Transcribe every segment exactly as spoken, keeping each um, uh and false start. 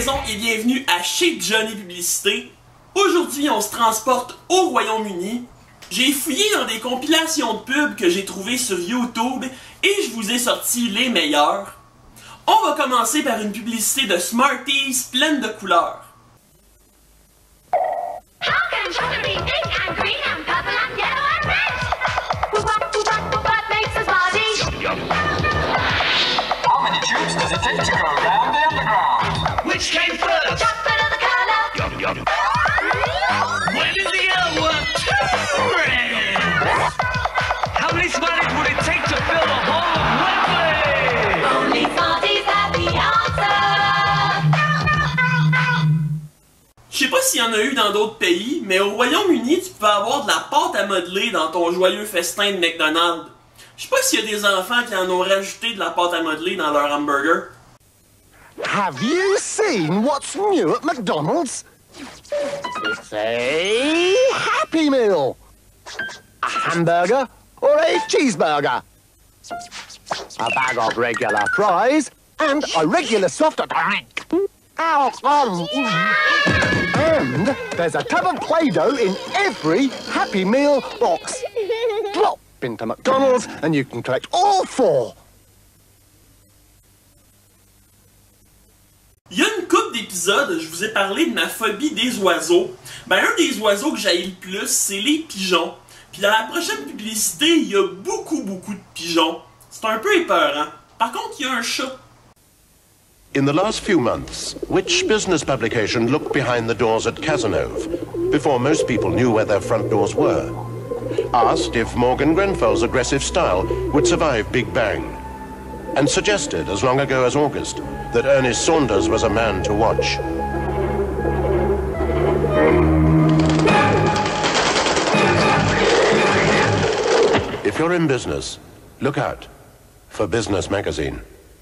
maison et bienvenue à Chez Johnny Publicité. Aujourd'hui, on se transporte au Royaume-Uni. J'ai fouillé dans des compilations de pubs que j'ai trouvées sur YouTube et je vous ai sorti les meilleurs. On va commencer par une publicité de Smarties pleine de couleurs. Does it take to go round the underground? Which came first? Chocolate or the color? Yum yum. When is the other one red? How many Smarties would it take to fill the whole of Wembley? Only Smarties have the answer. Je sais pas s'il y en a eu dans d'autres pays, mais au Royaume-Uni, tu peux avoir de la pâte à modeler dans ton joyeux festin de McDonald's. Je sais pas s'il y a des enfants qui en ont rajouté de la pâte à modeler dans leur hamburger. Have you seen what's new at McDonald's? It's a Happy Meal. A hamburger or a cheeseburger. A bag of regular fries and a regular soft drink. Ow, um, and there's a tub of Play-Doh in every Happy Meal box. Drop into McDonald's and you can collect all four. Il y a une couple d'épisodes, je vous ai parlé de ma phobie des oiseaux. Ben un des oiseaux que j'haïs le plus, c'est les pigeons. Puis dans la prochaine publicité, il y a beaucoup beaucoup de pigeons. C'est un peu épeurant. Par contre, il y a un chat. In the last few months, which business publication looked behind the doors at Cazenove before most people knew where their front doors were? Asked if Morgan Grenfell's aggressive style would survive Big Bang, and suggested as long ago as August that Ernest Saunders was a man to watch. If you're in business, look out for Business Magazine.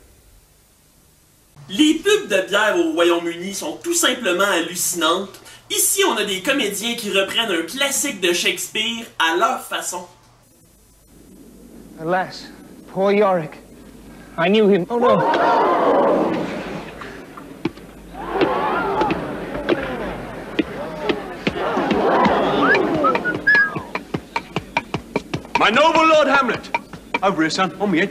Les pubs de bière au Royaume-Uni sont tout simplement hallucinantes. Ici, on a des comédiens qui reprennent un classique de Shakespeare à leur façon. Alas, poor Yorick. I knew him. Oh no. My noble Lord Hamlet. Over here, son. On me head.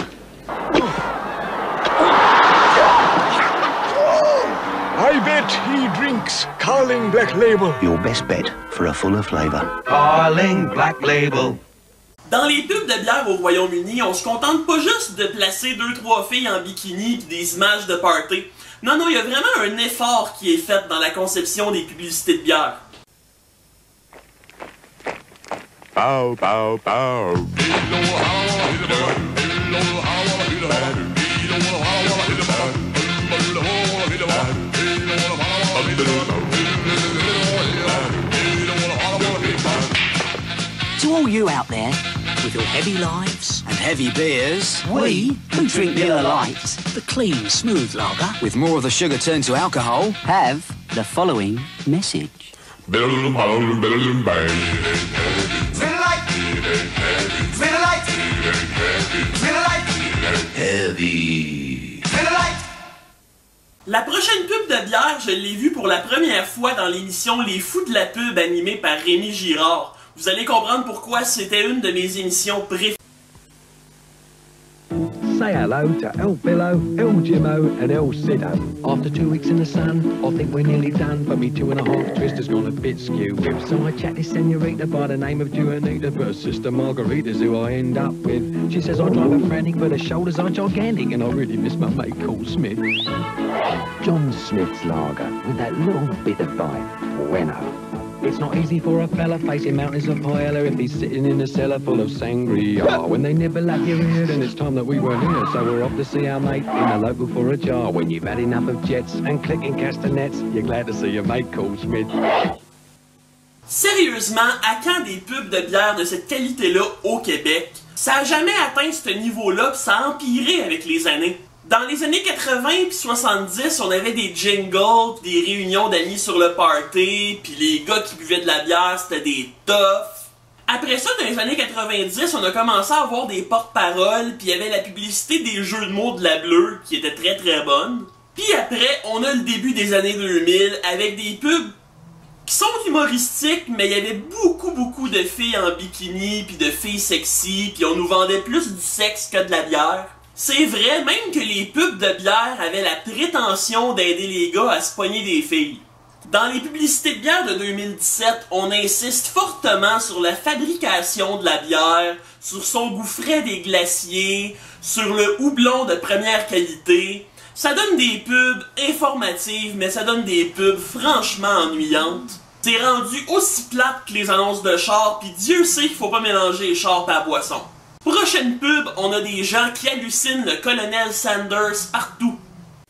I bet he drinks Carling Black Label. Your best bet for a fuller flavour. Carling Black Label. Dans les pubs de bière au Royaume-Uni, on se contente pas juste de placer deux trois filles en bikini et des images de party. Non, non, il y a vraiment un effort qui est fait dans la conception des publicités de bière. Bow, bow, bow. To all you out there, with your heavy lives and heavy beers, we, who drink Miller Lite, the clean, smooth lager, with more of the sugar turned to alcohol, have the following message. Miller Lite. Miller Lite. Miller Lite. Heavy. Miller Lite. La prochaine pub de bière, je l'ai vue pour la première fois dans l'émission Les Fous de la pub animée par Rémi Girard. Vous allez comprendre pourquoi c'était une de mes émissions préférées. Say hello to El Billo, El Jimmo and El Sido. After two weeks in the sun, I think we're nearly done. But me two and a half twister's gone a bit skew. So I chat this senorita by the name of Juanita, but sister Margarita's who I end up with. She says I drive her frantic, but her shoulders are gigantic, and I really miss my mate called Smith. John Smith's lager, with that little bit of bite. Bueno. It's not easy for a fella facing mountains of paella if he's sitting in a cellar full of sangria. When they nibble at your ear, then it's time that we weren't here. So we're off to see our mate in the local for a jar. When you've had enough of jets and clicking castanets, you're glad to see your mate called Smith. Sérieusement, à quand des pubs de bière de cette qualité-là au Québec? Ça a jamais atteint ce niveau-là, pis ça a empiré avec les années. Dans les années quatre-vingt puis soixante-dix, on avait des jingles, pis des réunions d'amis sur le party, puis les gars qui buvaient de la bière, c'était des toughs. Après ça, dans les années quatre-vingt-dix, on a commencé à avoir des porte-paroles, puis il y avait la publicité des jeux de mots de la bleue, qui était très très bonne. Puis après, on a le début des années deux mille avec des pubs qui sont humoristiques, mais il y avait beaucoup beaucoup de filles en bikini, puis de filles sexy, puis on nous vendait plus du sexe que de la bière. C'est vrai, même que les pubs de bière avaient la prétention d'aider les gars à se pogner des filles. Dans les publicités de bière de deux mille dix-sept, on insiste fortement sur la fabrication de la bière, sur son goût frais des glaciers, sur le houblon de première qualité. Ça donne des pubs informatives, mais ça donne des pubs franchement ennuyantes. C'est rendu aussi plate que les annonces de char, pis Dieu sait qu'il faut pas mélanger les chars pis la boisson. Prochaine pub, on a des gens qui hallucinent le colonel Sanders partout.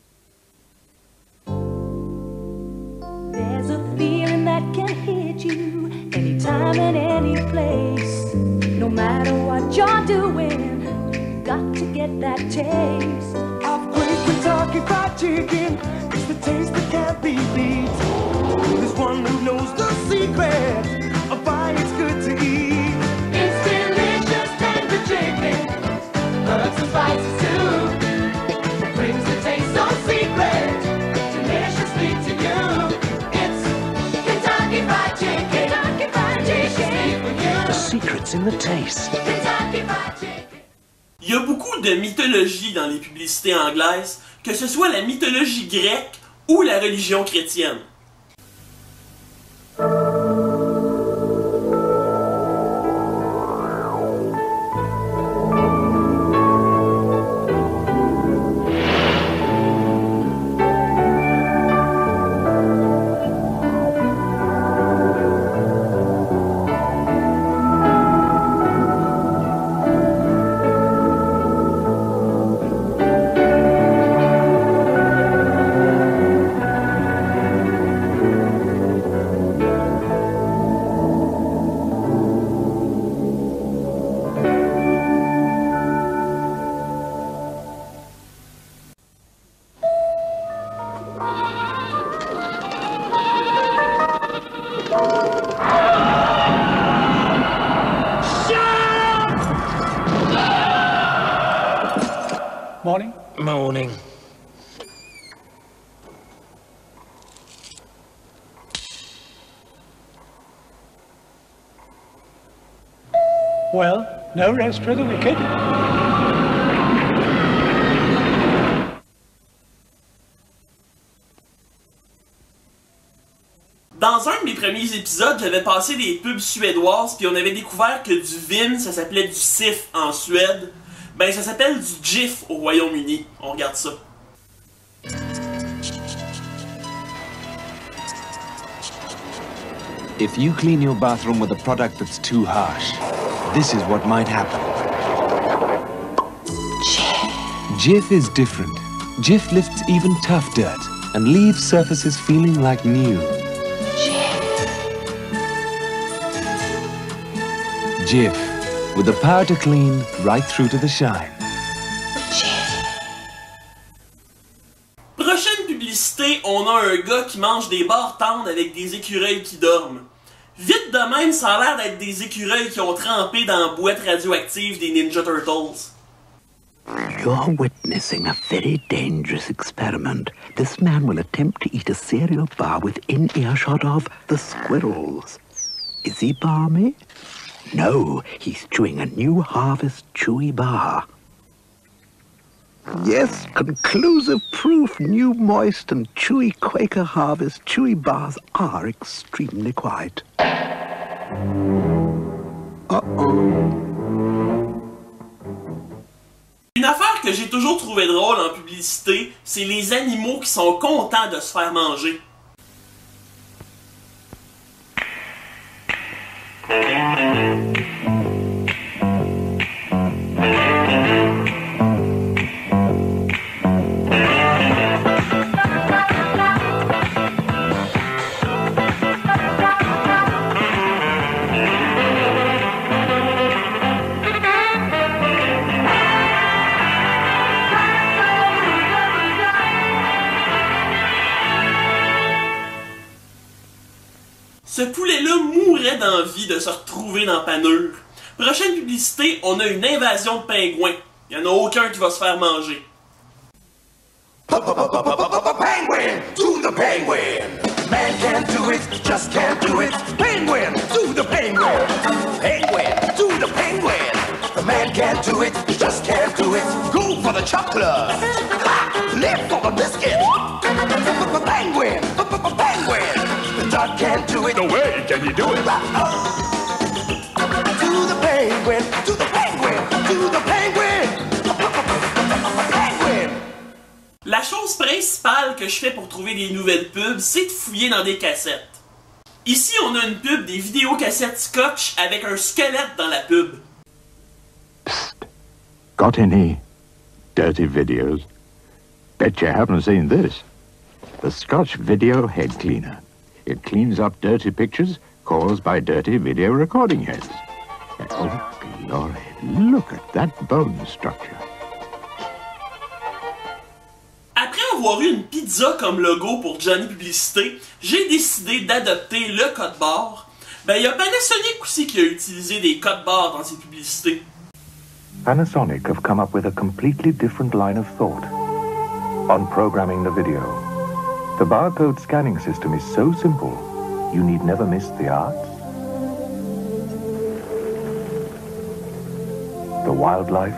There's a feeling that can hit you anytime and any place. No matter what you're doing, you got to get that taste of great Kentucky Fried Chicken. It's the taste that can't be beat. There's one who knows the secret of why it's good to eat. It's delicious tender chicken, herbs and spices too. Brings the taste so secret, deliciously to you. It's Kentucky Fried Chicken. Kentucky Fried Chicken for you. The secret's in the taste. Kentucky Fried Chicken. Il y a beaucoup de mythologie dans les publicités anglaises, que ce soit la mythologie grecque ou la religion chrétienne. Morning. Morning. Well, no rest for the wicked. Dans un de mes premiers épisodes, j'avais passé des pubs suédoises, puis on avait découvert que du Vim, ça s'appelait du Sif en Suède. Ben, ça s'appelle du Jif au Royaume-Uni. On regarde ça. If you clean your bathroom with a product that's too harsh, this is what might happen. Jif is different. Jif lifts even tough dirt and leaves surfaces feeling like new. Jif, with the power to clean right through to the shine. Prochaine publicité, on a un gars qui mange des barres tendres avec des écureuils qui dorment. Vite de même, ça a l'air d'être des écureuils qui ont trempé dans la boîte radioactive des Ninja Turtles. You're witnessing a very dangerous experiment. This man will attempt to eat a cereal bar within earshot of the squirrels. Is he balmy? No, he's chewing a new Harvest Chewy bar. Yes, conclusive proof new moist and chewy Quaker Harvest Chewy bars are extremely quiet. Uh-oh. Une affaire que j'ai toujours trouvé drôle en publicité, c'est les animaux qui sont contents de se faire manger. Ce poulet-là mourrait d'envie de se retrouver dans Panure. Prochaine publicité, on a une invasion de pingouins. Il n'y en a aucun qui va se faire manger. Penguin to the penguin. Man can't do it, just can't do it. Penguin to the penguin. Penguin to the penguin. The man can't do it, just can't do it. Go for the chocolate. Live for the biscuit. Penguin, penguin. The dog can't do it. No way can he do it. To the penguin, to the penguin, to the penguin. Penguin. La chose principale que je fais pour trouver des nouvelles pubs, c'est de fouiller dans des cassettes. Ici, on a une pub des vidéocassettes Scotch avec un squelette dans la pub. Got any dirty videos? Bet you haven't seen this. The Scotch Video Head Cleaner. It cleans up dirty pictures caused by dirty video recording heads. Oh, glory, look at that bone structure. Après avoir eu une pizza comme logo pour Johnny Publicité, j'ai décidé d'adopter le code barre. Ben, il y a Panasonic aussi qui a utilisé des codes barres dans ses publicités. Panasonic have come up with a completely different line of thought on programming the video. The barcode scanning system is so simple, you need never miss the arts, the wildlife,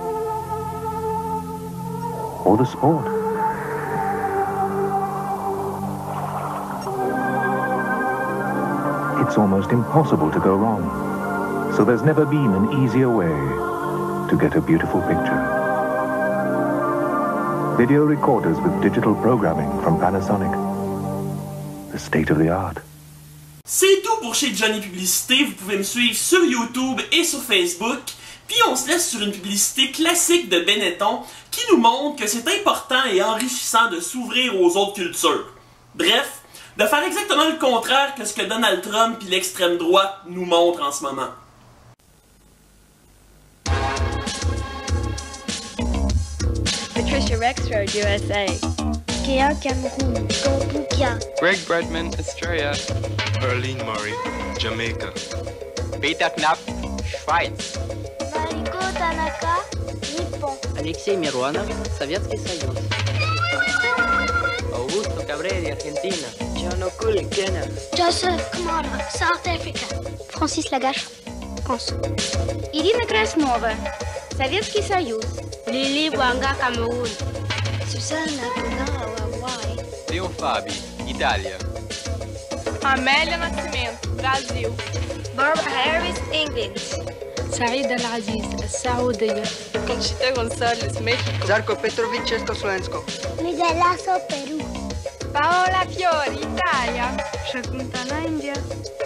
or the sport. It's almost impossible to go wrong, so there's never been an easier way to get a beautiful picture. Video recorders with digital programming from Panasonic. The state of the art. C'est tout pour chez Johnny Publicité. Vous pouvez me suivre sur YouTube et sur Facebook. Puis on se laisse sur une publicité classique de Benetton qui nous montre que c'est important et enrichissant de s'ouvrir aux autres cultures. Bref, de faire exactement le contraire que ce que Donald Trump et l'extrême droite nous montrent en ce moment. Patricia Rexford, U S A. Kia Cameroon. Gobukia. Greg Bredman, Australia. Berlin Murray, Jamaica. Peter Knapp, Schweiz. Mariko Tanaka, Nippon. Алексей Миронов, Советский Союз. Augusto Cabreri, Argentina. John O'Cool, Kenya. Joseph Kamara, South Africa. Francis Lagache, France. Ирина Краснова, Советский Союз. Lili Wanga, Cameroun. Susanna Bonao, Hawaii. Leo Fabi, Italia. Amélia Nascimento, Brasil. Barbara Harris, England. سعيد العزيز السعودية. Conchita González, México. Zarko Petrovic, Československo. Miguel Lasso, Perú. Paola Fiori, Italia. Shakuntala, India.